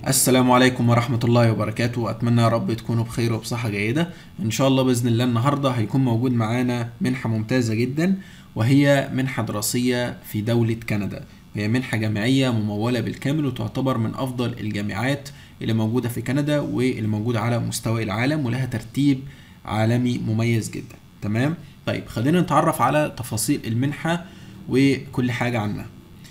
السلام عليكم ورحمة الله وبركاته. أتمنى يا رب تكونوا بخير وبصحة جيدة إن شاء الله بإذن الله. النهاردة هيكون موجود معانا منحة ممتازة جدا، وهي منحة دراسية في دولة كندا. هي منحة جامعية ممولة بالكامل، وتعتبر من أفضل الجامعات اللي موجودة في كندا واللي موجودة على مستوى العالم، ولها ترتيب عالمي مميز جدا. تمام؟ طيب خلينا نتعرف على تفاصيل المنحة وكل حاجة عنها.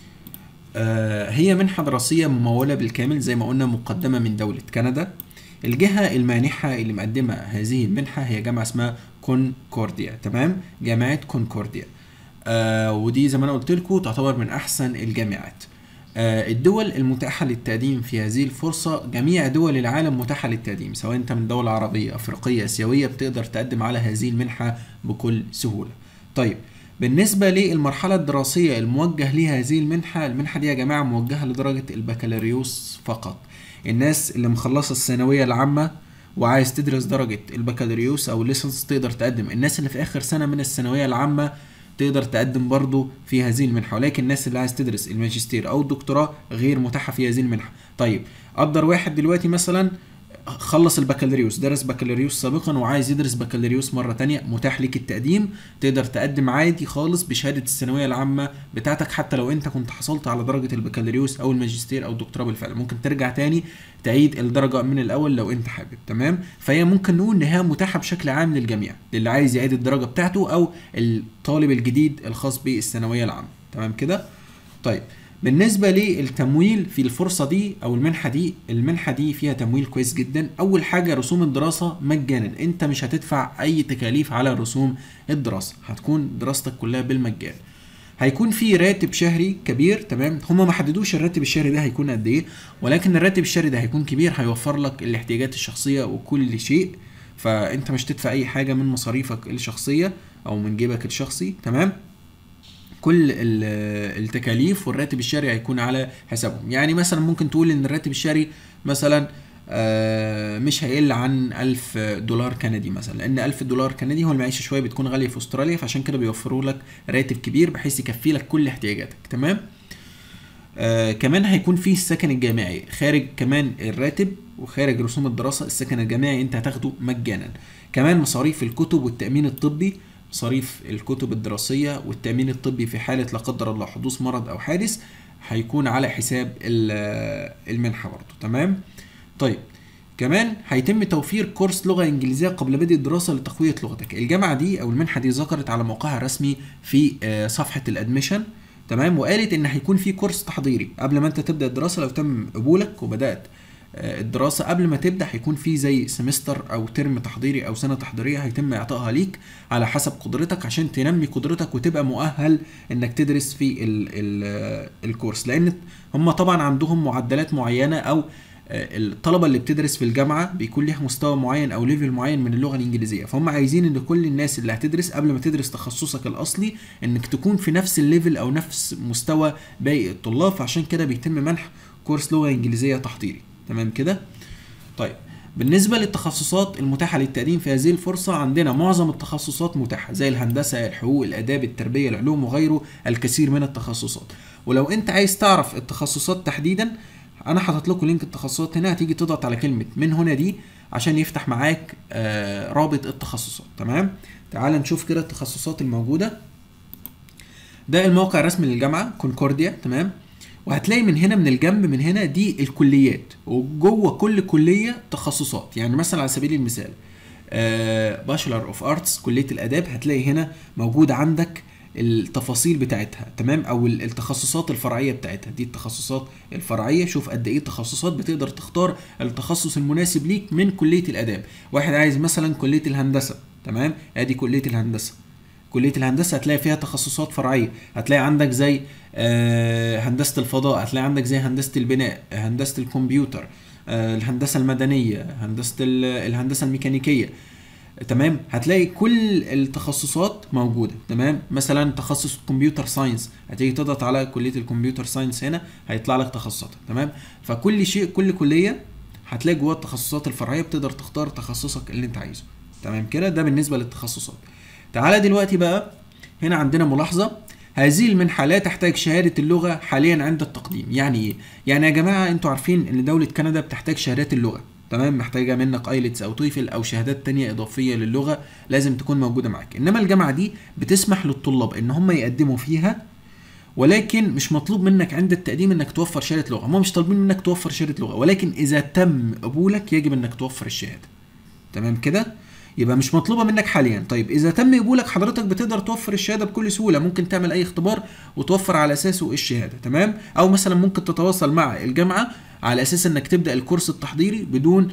هي منحة دراسية ممولة بالكامل زي ما قلنا، مقدمة من دولة كندا. الجهة المانحة اللي مقدمة هذه المنحة هي جامعة اسمها كونكورديا. تمام، جامعة كونكورديا. ودي زي ما انا قلت لكم تعتبر من احسن الجامعات. الدول المتاحة للتقديم في هذه الفرصة، جميع دول العالم متاحة للتقديم، سواء انت من دولة عربية، افريقية، اسيوية، بتقدر تقدم على هذه المنحة بكل سهولة. طيب بالنسبة للمرحلة الدراسية الموجه لها هذه المنحة دي يا جماعة موجهة لدرجة البكالوريوس فقط. الناس اللي مخلصة الثانوية العامة وعايز تدرس درجة البكالوريوس أو الليسنس تقدر تقدم. الناس اللي في آخر سنة من الثانوية العامة تقدر تقدم برضو في هذه المنحة، ولكن الناس اللي عايز تدرس الماجستير أو الدكتوراه غير متاحة في هذه المنحة. طيب أقدر واحد دلوقتي مثلا خلص البكالوريوس، درس بكالوريوس سابقا وعايز يدرس بكالوريوس مرة تانية، متاح لك التقديم. تقدر تقدم عادي خالص بشهادة الثانوية العامة بتاعتك، حتى لو انت كنت حصلت على درجة البكالوريوس او الماجستير او الدكتوراه بالفعل، ممكن ترجع تاني تعيد الدرجة من الاول لو انت حابب. تمام، فهي ممكن نقول ان هي متاحة بشكل عام للجميع، للي عايز يعيد الدرجة بتاعته او الطالب الجديد الخاص بالثانوية العامة. تمام كده. طيب بالنسبة للتمويل في الفرصة دي أو المنحة دي فيها تمويل كويس جدا. أول حاجة رسوم الدراسة مجانا، أنت مش هتدفع أي تكاليف على رسوم الدراسة، هتكون دراستك كلها بالمجان. هيكون في راتب شهري كبير. تمام، هما ما حددوش الراتب الشهري ده هيكون قد ايه، ولكن الراتب الشهري ده هيكون كبير، هيوفر لك الاحتياجات الشخصية وكل شيء، فأنت مش تدفع أي حاجة من مصاريفك الشخصية أو من جيبك الشخصي. تمام، كل التكاليف والراتب الشهري هيكون على حسابهم. يعني مثلا ممكن تقول ان الراتب الشهري مثلا مش هيقل عن $1000 كندي مثلا، لان $1000 كندي هو المعيشة شوية بتكون غالية في استراليا، فعشان كده بيوفروا لك راتب كبير بحيث يكفي لك كل احتياجاتك. تمام. كمان هيكون فيه السكن الجامعي خارج كمان الراتب وخارج رسوم الدراسة. السكن الجامعي انت هتاخده مجانا. كمان مصاريف الكتب والتأمين الطبي، مصاريف الكتب الدراسية والتأمين الطبي في حالة لا قدر الله حدوث مرض أو حادث هيكون على حساب المنحة برضو. تمام. طيب كمان هيتم توفير كورس لغة إنجليزية قبل بدء الدراسة لتقوية لغتك. الجامعة دي أو المنحة دي ذكرت على موقعها الرسمي في صفحة الأدميشن. تمام، وقالت إن هيكون في كورس تحضيري قبل ما أنت تبدأ الدراسة. لو تم قبولك وبدأت الدراسة قبل ما تبدأ، هيكون في زي سمستر أو ترم تحضيري أو سنة تحضيرية هيتم إعطائها ليك على حسب قدرتك، عشان تنمي قدرتك وتبقى مؤهل إنك تدرس في الكورس. لأن هم طبعا عندهم معدلات معينة، أو الطلبة اللي بتدرس في الجامعة بيكون ليها مستوى معين أو ليفل معين من اللغة الإنجليزية، فهم عايزين إن كل الناس اللي هتدرس قبل ما تدرس تخصصك الأصلي إنك تكون في نفس الليفل أو نفس مستوى باقي الطلاب، فعشان كده بيتم منح كورس لغة إنجليزية تحضيري. تمام كده. طيب بالنسبة للتخصصات المتاحة للتقديم في هذه الفرصة، عندنا معظم التخصصات متاحة زي الهندسة، الحقوق، الآداب، التربية، العلوم وغيره، الكثير من التخصصات. ولو أنت عايز تعرف التخصصات تحديدا، أنا حاطط لكم لينك التخصصات هنا، هتيجي تضغط على كلمة من هنا دي عشان يفتح معاك رابط التخصصات. تمام، تعال نشوف كده التخصصات الموجودة. ده الموقع الرسمي للجامعة كونكورديا. تمام، وهتلاقي من هنا من الجنب من هنا دي الكليات، وجوه كل كلية تخصصات. يعني مثلا على سبيل المثال باشلر اوف ارتس كلية الاداب، هتلاقي هنا موجود عندك التفاصيل بتاعتها. تمام، او التخصصات الفرعية بتاعتها. دي التخصصات الفرعية، شوف قد ايه تخصصات، بتقدر تختار التخصص المناسب ليك من كلية الاداب. واحد عايز مثلا كلية الهندسة، تمام، ادي كلية الهندسة. كلية الهندسة هتلاقي فيها تخصصات فرعية، هتلاقي عندك زي هندسة الفضاء، هتلاقي عندك زي هندسة البناء، هندسة الكمبيوتر، الهندسة المدنية، الهندسة الميكانيكية. تمام، هتلاقي كل التخصصات موجودة. تمام، مثلا تخصص كمبيوتر ساينس، هتيجي تضغط على كلية الكمبيوتر ساينس هنا هيطلع لك تخصصاتها. تمام، فكل شيء كل كلية هتلاقي جوه التخصصات الفرعية بتقدر تختار تخصصك اللي انت عايزه. تمام كده، ده بالنسبة للتخصصات. تعالى دلوقتي بقى هنا عندنا ملاحظة، هذه المنحة لا تحتاج شهادة اللغة حاليا عند التقديم. يعني ايه؟ يعني يا جماعة انتوا عارفين ان دولة كندا بتحتاج شهادات اللغة، تمام؟ محتاجة منك ايلتس او تويفل او شهادات تانية اضافية للغة لازم تكون موجودة معاك. انما الجامعة دي بتسمح للطلاب ان هم يقدموا فيها، ولكن مش مطلوب منك عند التقديم انك توفر شهادة لغة. هم مش طالبين منك توفر شهادة لغة، ولكن اذا تم قبولك يجب انك توفر الشهادة. تمام كده؟ يبقى مش مطلوبه منك حاليا. طيب اذا تم قبولك حضرتك بتقدر توفر الشهاده بكل سهوله، ممكن تعمل اي اختبار وتوفر على اساسه الشهاده، تمام؟ او مثلا ممكن تتواصل مع الجامعه على اساس انك تبدا الكورس التحضيري بدون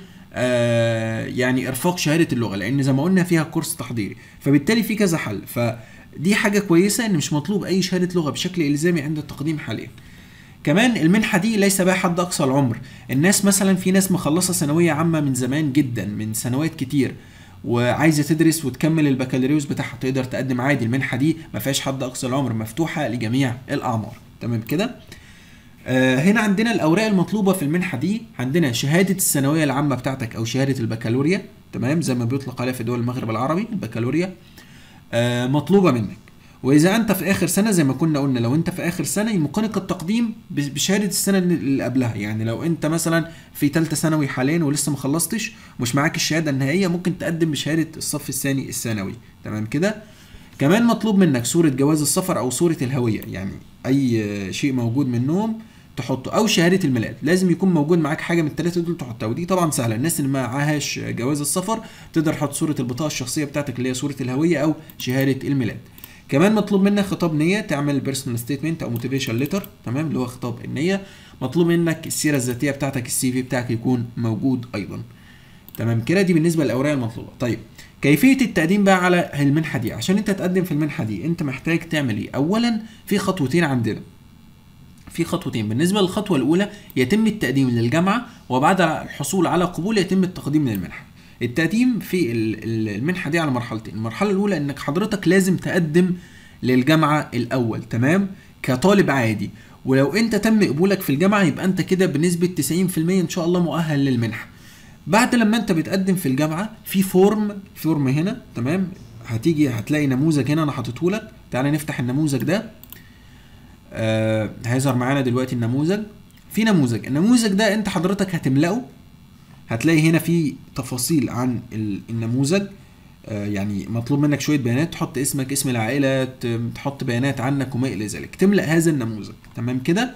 يعني ارفاق شهاده اللغه، لان زي ما قلنا فيها كورس تحضيري، فبالتالي في كذا حل. فدي حاجه كويسه ان مش مطلوب اي شهاده لغه بشكل الزامي عند التقديم حاليا. كمان المنحة دي ليس بها حد أقصى العمر. الناس مثلا في ناس مخلصة ثانوية عامة من زمان جدا، من سنوات كتير، وعايزة تدرس وتكمل البكالوريوس بتاعها، تقدر تقدم عادي. المنحة دي ما فيهاش حد أقصى العمر، مفتوحة لجميع الأعمار. تمام كده؟ هنا عندنا الأوراق المطلوبة في المنحة دي، عندنا شهادة الثانوية العامة بتاعتك أو شهادة البكالوريا، تمام؟ زي ما بيطلق عليها في دول المغرب العربي البكالوريا مطلوبة منك. واذا انت في اخر سنه زي ما كنا قلنا، لو انت في اخر سنه يمكنك التقديم بشهاده السنه اللي قبلها. يعني لو انت مثلا في ثالثه ثانوي حاليا ولسه ما خلصتش ومش معاك الشهاده النهائيه، ممكن تقدم بشهاده الصف الثاني الثانوي. تمام كده؟ كمان مطلوب منك صوره جواز السفر او صوره الهويه، يعني اي شيء موجود منهم تحطه، او شهاده الميلاد. لازم يكون موجود معاك حاجه من الثلاثه دول تحطها، ودي طبعا سهله. الناس اللي ما معاهاش جواز السفر تقدر تحط صوره البطاقه الشخصيه بتاعتك اللي هي صوره الهويه او شهاده الميلاد. كمان مطلوب منك خطاب نيه، تعمل بيرسونال ستيتمنت او موتيفيشن ليتر، تمام؟ اللي هو خطاب النيه. مطلوب منك السيره الذاتيه بتاعتك، السي في بتاعك يكون موجود ايضا. تمام كده؟ دي بالنسبه للاوراق المطلوبه. طيب كيفيه التقديم بقى على المنحه دي؟ عشان انت تقدم في المنحه دي انت محتاج تعمل ايه؟ اولا في خطوتين عندنا، في خطوتين. بالنسبه للخطوه الاولى يتم التقديم للجامعه، وبعد الحصول على قبول يتم التقديم للمنحه. التقديم في المنحه دي على مرحلتين. المرحله الاولى انك حضرتك لازم تقدم للجامعه الاول، تمام؟ كطالب عادي. ولو انت تم قبولك في الجامعه يبقى انت كده بنسبه 90% ان شاء الله مؤهل للمنحه. بعد لما انت بتقدم في الجامعه في فورم هنا، تمام؟ هتلاقي نموذج هنا انا حاطته لك. تعالى نفتح النموذج ده. هيظهر معانا دلوقتي النموذج. في النموذج ده انت حضرتك هتملأه. هتلاقي هنا في تفاصيل عن النموذج، يعني مطلوب منك شويه بيانات، تحط اسمك، اسم العائله، تحط بيانات عنك وما الى ذلك. تملأ هذا النموذج، تمام كده؟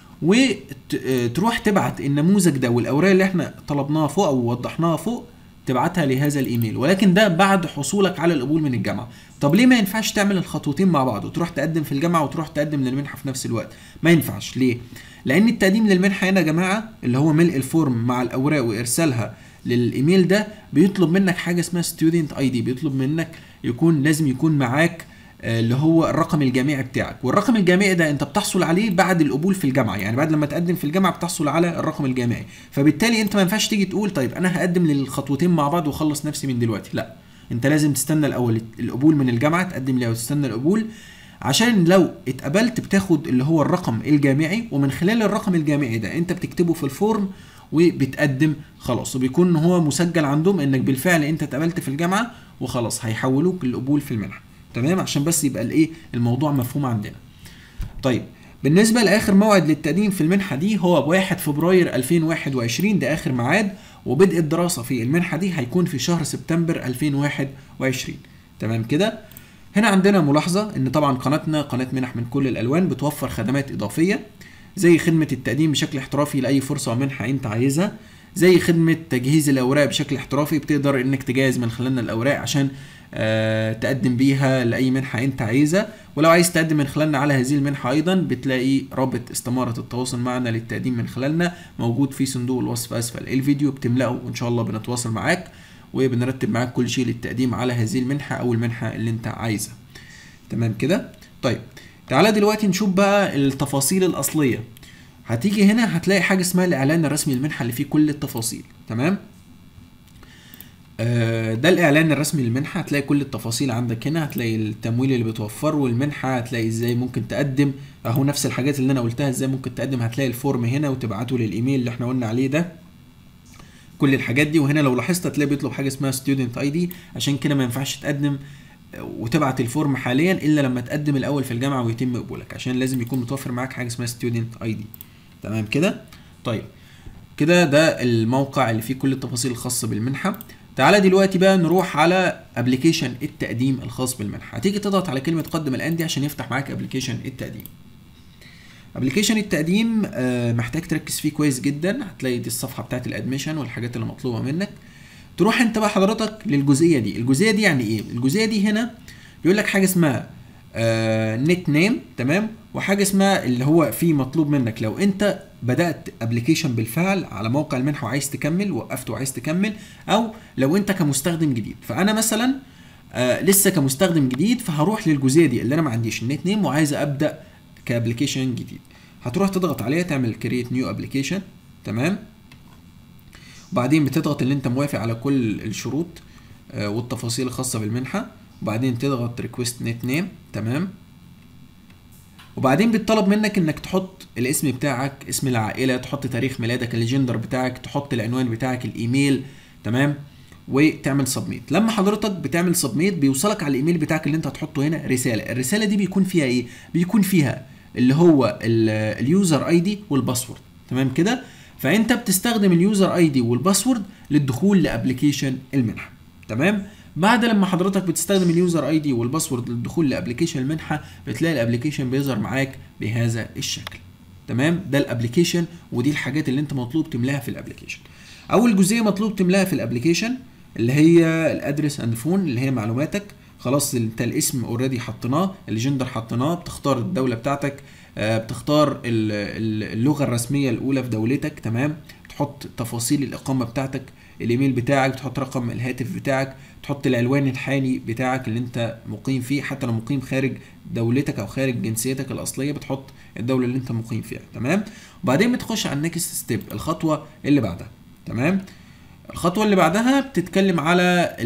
وتروح تبعت النموذج ده والاوراق اللي احنا طلبناها فوق او وضحناها فوق، تبعتها لهذا الايميل، ولكن ده بعد حصولك على القبول من الجامعه. طب ليه ما ينفعش تعمل الخطوتين مع بعض وتروح تقدم في الجامعه وتروح تقدم للمنحه في نفس الوقت؟ ما ينفعش. ليه؟ لان التقديم للمنحه هنا يا جماعه اللي هو ملء الفورم مع الاوراق وارسالها للايميل ده بيطلب منك حاجه اسمها ستودنت اي دي. بيطلب منك لازم يكون معاك اللي هو الرقم الجامعي بتاعك، والرقم الجامعي ده انت بتحصل عليه بعد القبول في الجامعه. يعني بعد لما تقدم في الجامعه بتحصل على الرقم الجامعي. فبالتالي انت ما ينفعش تيجي تقول طيب انا هقدم للخطوتين مع بعض واخلص نفسي من دلوقتي. لا، انت لازم تستنى الاول القبول من الجامعه، تقدم ليها وتستنى القبول، عشان لو اتقبلت بتاخد اللي هو الرقم الجامعي، ومن خلال الرقم الجامعي ده انت بتكتبه في الفورم وبتقدم خلاص، وبيكون هو مسجل عندهم انك بالفعل انت اتقبلت في الجامعه، وخلاص هيحولوك للقبول في المنحه. تمام؟ عشان بس يبقى الايه الموضوع مفهوم عندنا. طيب بالنسبه لاخر موعد للتقديم في المنحه دي هو 1 فبراير 2021، ده اخر ميعاد. وبدء الدراسه في المنحه دي هيكون في شهر سبتمبر 2021. تمام كده؟ هنا عندنا ملاحظه ان طبعا قناتنا قناه منح من كل الالوان بتوفر خدمات اضافيه زي خدمه التقديم بشكل احترافي لاي فرصه ومنحه انت عايزها، زي خدمه تجهيز الاوراق بشكل احترافي. بتقدر انك تجهز من خلالنا الاوراق عشان تقدم بيها لاي منحه انت عايزها. ولو عايز تقدم من خلالنا على هذه المنحه ايضا بتلاقي رابط استماره التواصل معنا للتقديم من خلالنا موجود في صندوق الوصف اسفل الفيديو، بتملاه وان شاء الله بنتواصل معاك وبنرتب معاك كل شيء للتقديم على هذه المنحه او المنحه اللي انت عايزها. تمام كده؟ طيب تعالى دلوقتي نشوف بقى التفاصيل الاصليه. هتيجي هنا هتلاقي حاجه اسمها الاعلان الرسمي للمنحه اللي فيه كل التفاصيل. تمام؟ ده الاعلان الرسمي للمنحه، هتلاقي كل التفاصيل عندك هنا، هتلاقي التمويل اللي بتوفره والمنحه، هتلاقي ازاي ممكن تقدم، اهو نفس الحاجات اللي انا قلتها ازاي ممكن تقدم. هتلاقي الفورم هنا وتبعته للايميل اللي احنا قلنا عليه ده، كل الحاجات دي. وهنا لو لاحظت هتلاقي بيطلب حاجه اسمها ستودنت اي دي، عشان كده ما ينفعش تقدم وتبعت الفورم حاليا الا لما تقدم الاول في الجامعه ويتم قبولك، عشان لازم يكون متوفر معاك حاجه اسمها ستودنت اي دي. تمام كده؟ طيب كده ده الموقع اللي فيه كل التفاصيل الخاصه بالمنحه. تعالى دلوقتي بقى نروح على ابلكيشن التقديم الخاص بالمنحه. هتيجي تضغط على كلمه قدم الان دي عشان يفتح معاك ابلكيشن التقديم. ابلكيشن التقديم محتاج تركز فيه كويس جدا. هتلاقي دي الصفحه بتاعت الادميشن والحاجات اللي مطلوبه منك. تروح انت بقى حضرتك للجزئيه دي. الجزئيه دي يعني ايه؟ الجزئيه دي هنا بيقول لك حاجه اسمها نت نيم، تمام، وحاجه اسمها اللي هو في مطلوب منك لو انت بدات ابلكيشن بالفعل على موقع المنحه وعايز تكمل، وقفت وعايز تكمل، او لو انت كمستخدم جديد. فانا مثلا لسه كمستخدم جديد، فهروح للجزئيه دي اللي انا ما عنديش النت نيم وعايز ابدا كابلكيشن جديد. هتروح تضغط عليها تعمل كرييت نيو ابلكيشن، تمام، وبعدين بتضغط اللي انت موافق على كل الشروط والتفاصيل الخاصه بالمنحه، وبعدين تضغط ريكويست نت نيم، تمام، وبعدين بيطلب منك انك تحط الاسم بتاعك، اسم العائله، تحط تاريخ ميلادك، الجندر بتاعك، تحط العنوان بتاعك، الايميل، تمام، وتعمل سبميت. لما حضرتك بتعمل سبميت بيوصلك على الايميل بتاعك اللي انت هتحطه هنا رساله. الرساله دي بيكون فيها ايه؟ بيكون فيها اللي هو اليوزر اي دي والباسورد، تمام كده. فانت بتستخدم اليوزر اي دي والباسورد للدخول لابلكيشن المنحه، تمام. بعد لما حضرتك بتستخدم اليوزر اي دي والباسورد للدخول لابلكيشن المنحه، بتلاقي الابلكيشن بيظهر معاك بهذا الشكل، تمام. ده الابلكيشن، ودي الحاجات اللي انت مطلوب تملاها في الابلكيشن. اول جزئيه مطلوب تملاها في الابلكيشن اللي هي الادرس اند فون، اللي هي معلوماتك. خلاص انت الاسم اوريدي حطيناه، الجندر حطيناه، بتختار الدوله بتاعتك، بتختار اللغه الرسميه الاولى في دولتك، تمام، تحط تفاصيل الاقامه بتاعتك، الايميل بتاعك، بتحط رقم الهاتف بتاعك، تحط العنوان الحالي بتاعك اللي انت مقيم فيه، حتى لو مقيم خارج دولتك او خارج جنسيتك الاصليه بتحط الدوله اللي انت مقيم فيها، تمام. وبعدين بتخش على النكست ستيب، الخطوه اللي بعدها، تمام. الخطوه اللي بعدها بتتكلم على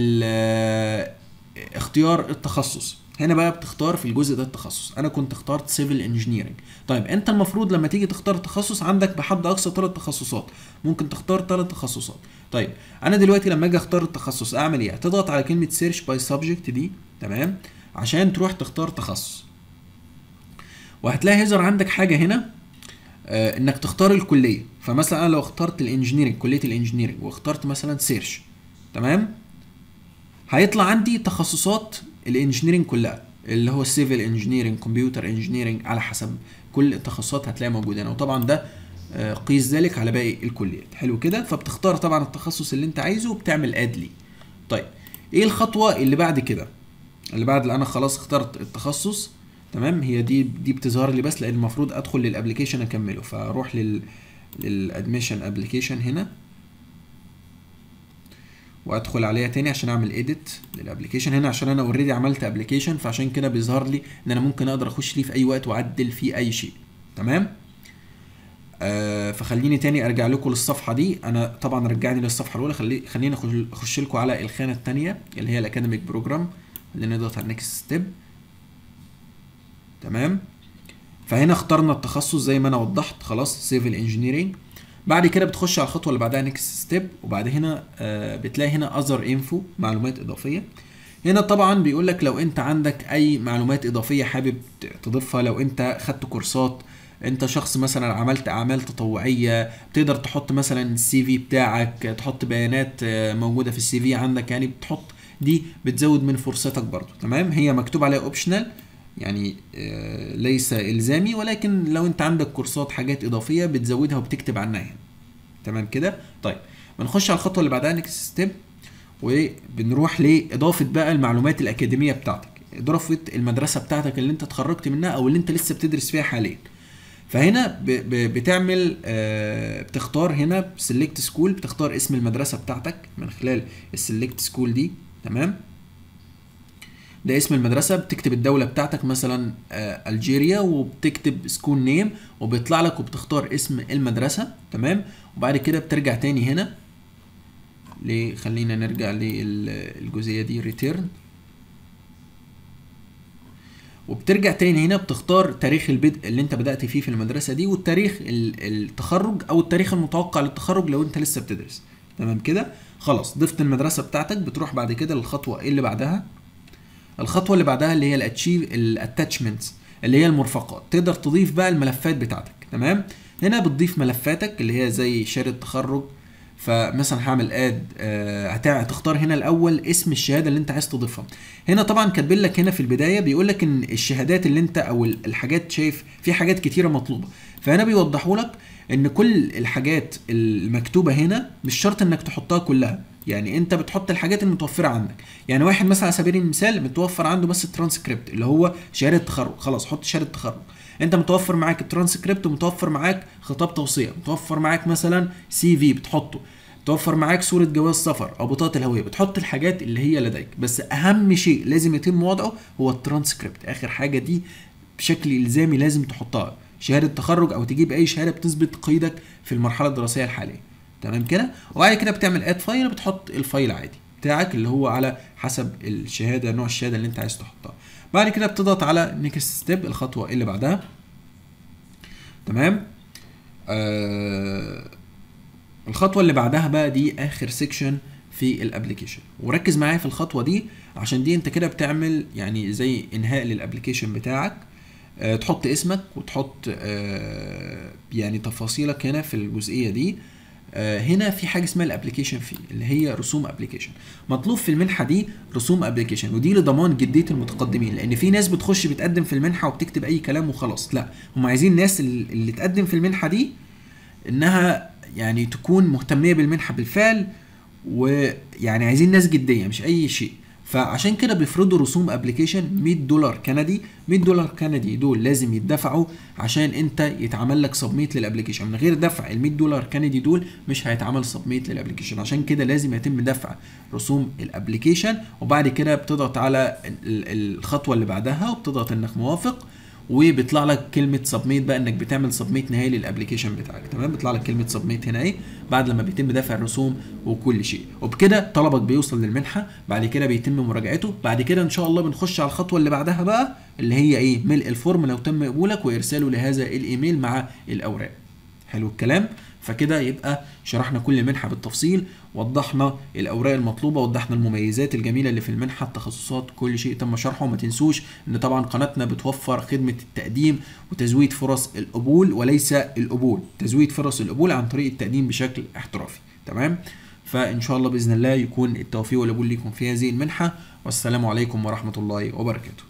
اختيار التخصص. هنا بقى بتختار في الجزء ده التخصص. انا كنت اخترت سيفل انجينيرنج. طيب انت المفروض لما تيجي تختار تخصص عندك بحد اقصى 3 تخصصات، ممكن تختار 3 تخصصات. طيب انا دلوقتي لما اجي اختار التخصص اعمل ايه؟ هتضغط على كلمه سيرش باي سبجكت دي، تمام، عشان تروح تختار تخصص. وهتلاقي يظهر عندك حاجه هنا انك تختار الكليه. فمثلا انا لو اخترت الانجينيرنج، كليه الانجينيرنج، واخترت مثلا سيرش، تمام، هيطلع عندي تخصصات الانجينيرنج كلها، اللي هو السيفل انجينيرنج، كمبيوتر انجينيرنج، على حسب كل التخصصات هتلاقي موجوده هنا. وطبعا ده قيس ذلك على باقي الكليات. حلو كده. فبتختار طبعا التخصص اللي انت عايزه وبتعمل اد لي. طيب ايه الخطوه اللي بعد كده؟ اللي بعد اللي انا خلاص اخترت التخصص، تمام، هي دي بتظهر لي بس لان المفروض ادخل للابلكيشن اكمله. فاروح للادميشن ابلكيشن هنا وادخل عليها تاني عشان اعمل اديت للابلكيشن هنا، عشان انا اوريدي عملت ابلكيشن، فعشان كده بيظهر لي ان انا ممكن اقدر اخش ليه في اي وقت واعدل فيه اي شيء، تمام. فخليني تاني ارجع لكم للصفحه دي. انا طبعا رجعني للصفحه الاولى. خليني اخش لكم على الخانه الثانيه اللي هي الاكاديميك بروجرام. خلينا نضغط على نيكست ستيب، تمام. فهنا اخترنا التخصص زي ما انا وضحت، خلاص سيفل انجينيرنج. بعد كده بتخش على الخطوه اللي بعدها نيكست ستيب، وبعد هنا بتلاقي هنا اذر انفو، معلومات اضافيه. هنا طبعا بيقول لك لو انت عندك اي معلومات اضافيه حابب تضيفها، لو انت خدت كورسات، انت شخص مثلا عملت اعمال تطوعيه، تقدر تحط مثلا السي في بتاعك، تحط بيانات موجوده في السي في عندك، يعني بتحط دي بتزود من فرصتك برضو، تمام. هي مكتوب عليها اوبشنال، يعني ليس الزامي، ولكن لو انت عندك كورسات حاجات اضافيه بتزودها وبتكتب عنها يعني. تمام كده. طيب بنخش على الخطوه اللي بعدها نيكست ستيب، وبنروح لاضافه بقى المعلومات الاكاديميه بتاعتك، اضافه المدرسه بتاعتك اللي انت اتخرجت منها او اللي انت لسه بتدرس فيها حاليا. فهنا بتعمل بتختار هنا سيلكت سكول، بتختار اسم المدرسه بتاعتك من خلال السيلكت سكول دي، تمام. ده اسم المدرسه. بتكتب الدوله بتاعتك مثلا الجيريا، وبتكتب سكول نيم وبيطلع لك، وبتختار اسم المدرسه، تمام. وبعد كده بترجع تاني هنا خلينا نرجع للجزئيه دي ريتيرن، وبترجع تاني هنا بتختار تاريخ البدء اللي انت بدأت فيه في المدرسة دي، والتاريخ التخرج او التاريخ المتوقع للتخرج لو انت لسه بتدرس، تمام كده. خلاص ضفت المدرسة بتاعتك. بتروح بعد كده للخطوة اللي بعدها. الخطوه اللي بعدها اللي هي الاتاتشمنتس اللي هي المرفقات، تقدر تضيف بقى الملفات بتاعتك. تمام، هنا بتضيف ملفاتك اللي هي زي شهاده تخرج. فمثلا هعمل اد، هتختار هنا الاول اسم الشهاده اللي انت عايز تضيفها. هنا طبعا كاتبين لك هنا في البدايه بيقول لك ان الشهادات اللي انت او الحاجات، شايف في حاجات كتيره مطلوبه، فهنا بيوضحوا لك ان كل الحاجات المكتوبه هنا مش شرط انك تحطها كلها، يعني انت بتحط الحاجات المتوفره عندك. يعني واحد مثلا على سبيل المثال متوفر عنده بس الترانسكريبت اللي هو شهاده تخرج، خلاص حط شهاده تخرج. انت متوفر معاك الترانسكريبت، ومتوفر معاك خطاب توصيه، متوفر معاك مثلا سي في بتحطه، متوفر معاك صوره جواز سفر او بطاقه الهويه، بتحط الحاجات اللي هي لديك. بس اهم شيء لازم يتم وضعه هو الترانسكريبت، اخر حاجه دي بشكل الزامي لازم تحطها، شهاده تخرج او تجيب اي شهاده بتثبت قيدك في المرحله الدراسيه الحاليه. تمام كده، وبعد كده بتعمل اد فايل، بتحط الفايل عادي بتاعك اللي هو على حسب الشهاده، نوع الشهاده اللي انت عايز تحطها. بعد كده بتضغط على نيكست ستيب، الخطوه اللي بعدها. تمام، الخطوه اللي بعدها بقى دي اخر سيكشن في الابلكيشن، وركز معايا في الخطوه دي عشان دي انت كده بتعمل يعني زي انهاء للابلكيشن بتاعك. تحط اسمك وتحط يعني تفاصيلك هنا في الجزئيه دي. هنا في حاجه اسمها الابلكيشن في اللي هي رسوم ابلكيشن. مطلوب في المنحه دي رسوم ابلكيشن، ودي لضمان جديه المتقدمين، لان في ناس بتخش بتقدم في المنحه وبتكتب اي كلام وخلاص، لا هم عايزين الناس اللي تقدم في المنحه دي انها يعني تكون مهتميه بالمنحه بالفعل، ويعني عايزين ناس جديه مش اي شيء. فعشان كده بيفرضوا رسوم ابلكيشن $100 كندي. $100 كندي دول لازم يدفعوا عشان انت يتعمل لك سبميت للابلكيشن، من غير دفع $100 كندي دول مش هيتعمل سبميت للابلكيشن، عشان كده لازم يتم دفع رسوم الابلكيشن. وبعد كده بتضغط على الخطوه اللي بعدها وبتضغط انك موافق، وبيطلع لك كلمه سبميت بقى انك بتعمل سبميت نهائي للابلكيشن بتاعك. تمام، بيطلع لك كلمه سبميت هنا اهي بعد لما بيتم دفع الرسوم وكل شيء، وبكده طلبك بيوصل للمنحه. بعد كده بيتم مراجعته، بعد كده ان شاء الله بنخش على الخطوه اللي بعدها بقى اللي هي ايه، ملء الفورم لو تم قبولك وارساله لهذا الايميل مع الاوراق. حلو الكلام، فكده يبقى شرحنا كل منحه بالتفصيل، وضحنا الاوراق المطلوبه، وضحنا المميزات الجميله اللي في المنحه، التخصصات، كل شيء تم شرحه. وما تنسوش ان طبعا قناتنا بتوفر خدمه التقديم وتزويد فرص القبول وليس القبول، تزويد فرص القبول عن طريق التقديم بشكل احترافي. تمام، فان شاء الله باذن الله يكون التوفيق والقبول لكم في هذه المنحه، والسلام عليكم ورحمه الله وبركاته.